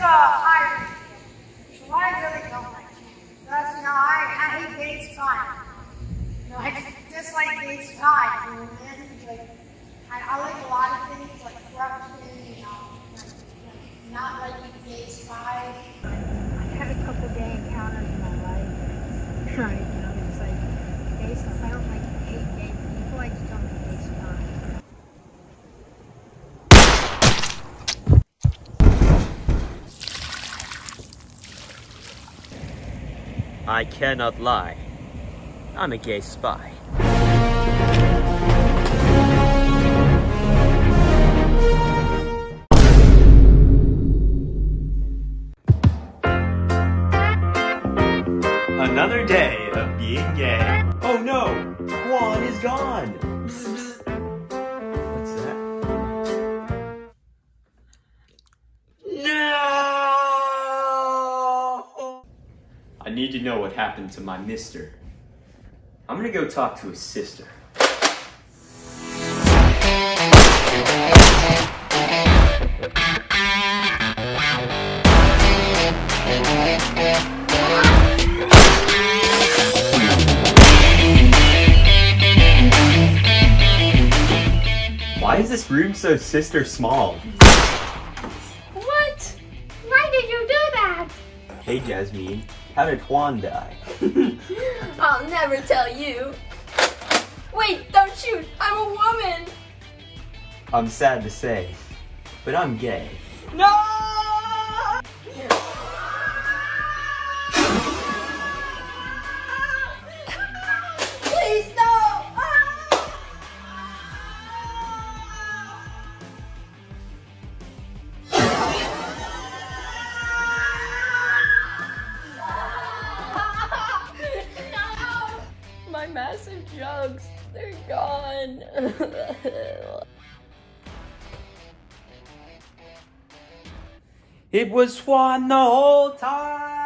higher. So I really don't like it. That's, I hate gay spy. I dislike gay spy, man. Like, I like a lot of things, like corruption, not liking gay spy. I've had a couple gay encounters in my life. Right, it's like gay stuff. I don't hate gay people, I just don't like gay spy. I cannot lie. I'm a gay spy. Another day of being gay. Oh no! Juan is gone! What's that? No! I need to know what happened to my mister. I'm gonna go talk to his sister. Why is this room so sister small? What? Why did you do that? Hey Jasmine, how did Juan die? I'll never tell you. Wait, don't shoot! I'm a woman! I'm sad to say, but I'm gay. No! Please, no! My massive jugs, they're gone. It was Juan the whole time.